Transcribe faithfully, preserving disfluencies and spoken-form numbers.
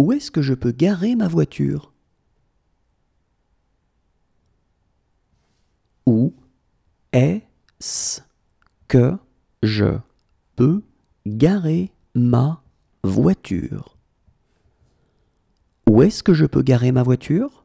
Où est-ce que je peux garer ma voiture? Où est-ce que je peux garer ma voiture? Où est-ce que je peux garer ma voiture?